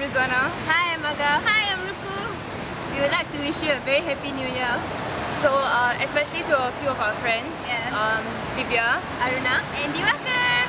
Rizwana. Hi, I'm Aga. Hi, I'm Ruku. We would like to wish you a very happy new year. So, especially to a few of our friends, Yeah. Divya, Aruna and Diwakar.